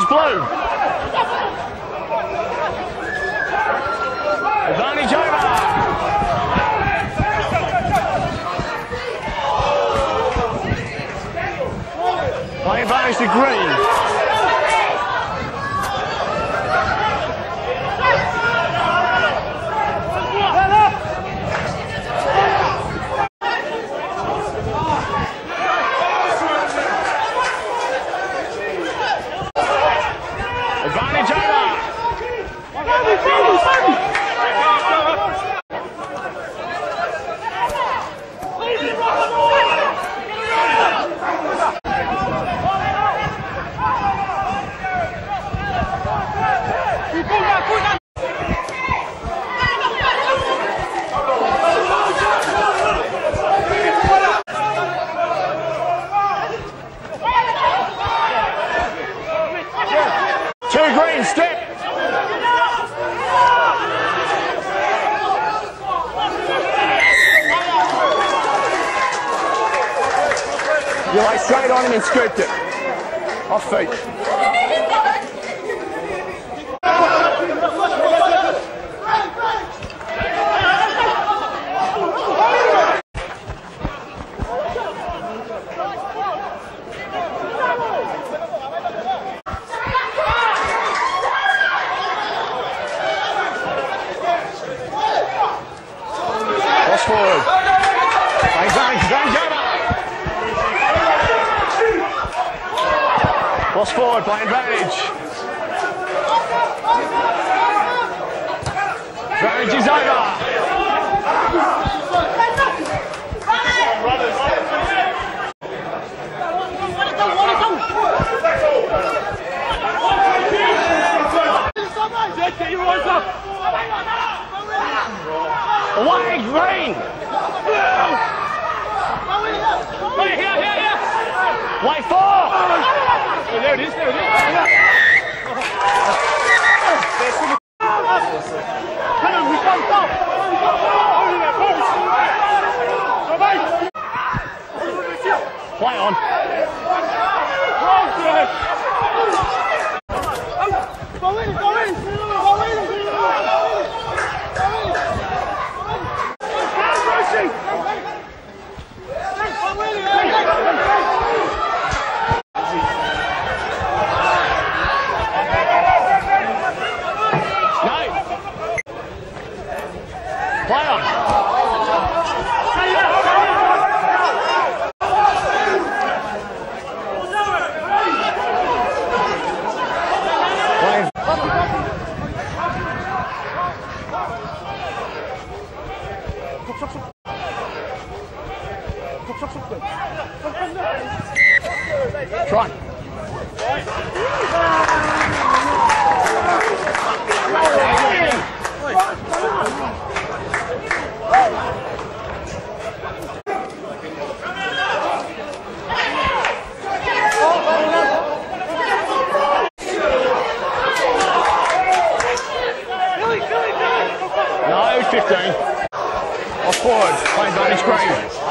blue. Advantage over. Play advantage to green. Advantage over. Two green, step. You lay straight on him and scooped it. Off feet. Cross forward. Advantage over. Cross forward, play advantage. Advantage is over. Away, green! Wait, four! There it is, there it is. Play on. Play on. Try. No, 15. Off forward, play advantage green.